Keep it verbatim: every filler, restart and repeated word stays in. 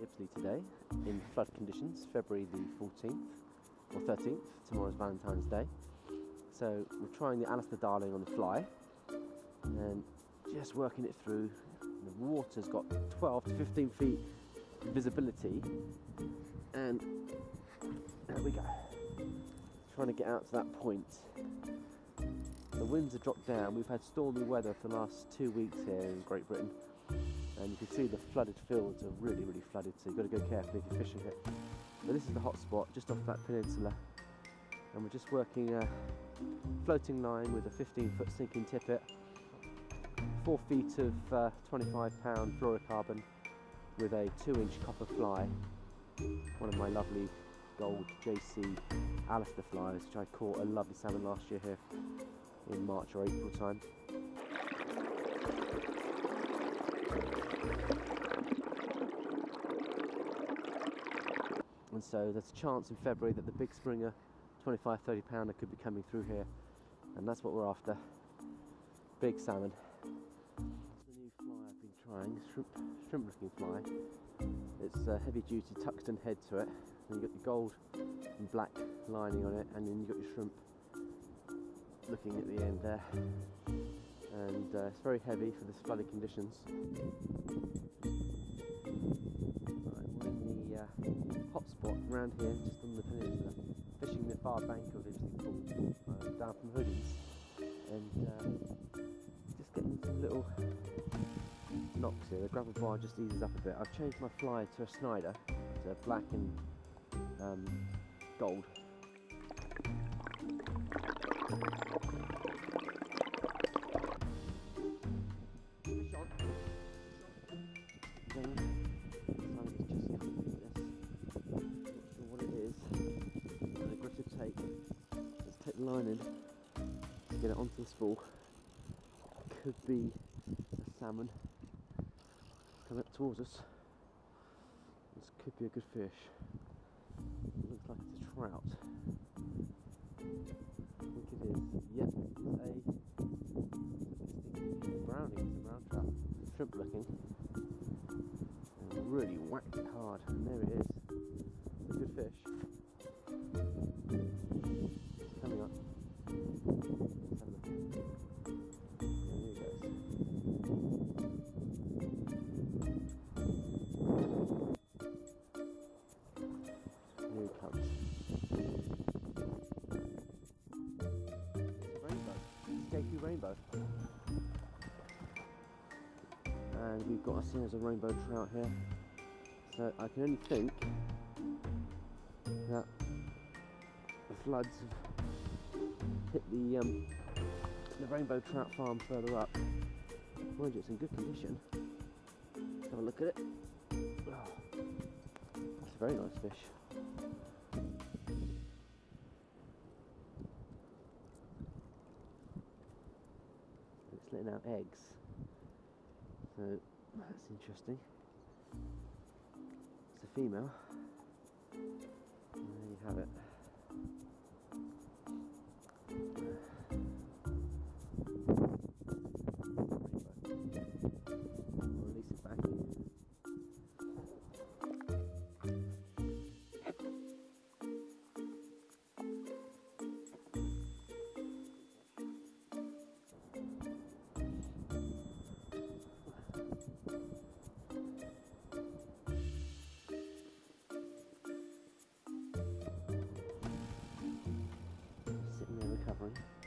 Hopefully today, in flood conditions, February the fourteenth or thirteenth, tomorrow's Valentine's Day. So we're trying the Alistair Darling on the fly and just working it through. The water's got twelve to fifteen feet visibility, and there we go. Trying to get out to that point. The winds have dropped down. We've had stormy weather for the last two weeks here in Great Britain, and you can see the flooded fields are really, really flooded, so you've got to go carefully if you're fishing it. But this is the hot spot just off that peninsula, and we're just working a floating line with a fifteen foot sinking tippet, four feet of uh, twenty-five pound fluorocarbon with a two inch copper fly, one of my lovely gold J C Alistair flies, which I caught a lovely salmon last year here in March or April time. And so there's a chance in February that the big Springer twenty-five, thirty pounder could be coming through here, and that's what we're after. Big salmon. It's the new fly I've been trying, shrimp, shrimp looking fly. It's a heavy duty tuxton head to it, and you've got your gold and black lining on it, and then you've got your shrimp looking at the end there. And uh, it's very heavy for this flooded conditions. Right, we're in the uh, hot spot around here, just on the peninsula, fishing the far bank of Ibsley Pool, uh, down from Hoodies, and uh, just getting some little knocks here. The gravel bar just eases up a bit. I've changed my fly to a Snaelda, to black and um, gold. Fish on. Then, sun is just coming through this. Not sure what it is. An aggressive take. Let's take the line in to get it onto the spool. Could be a salmon coming up towards us. This could be a good fish. It looks like it's a trout. I think it is. Yep, it is a brownie. It's a brown trout. Shrimp looking. And really whacked it hard. And there it is. It's a good fish. It's coming up. Let's have a look. There he goes. Here he comes. It's a rainbow. Escapee rainbow. And we've got ourselves a rainbow trout here. So I can only think that the floods have hit the um, the rainbow trout farm further up. Mind you, it's in good condition. Let's have a look at it. Oh, that's a very nice fish. It's letting out eggs, so that's interesting. It's a female. And there you have it. I'll release it back. Sitting there recovering.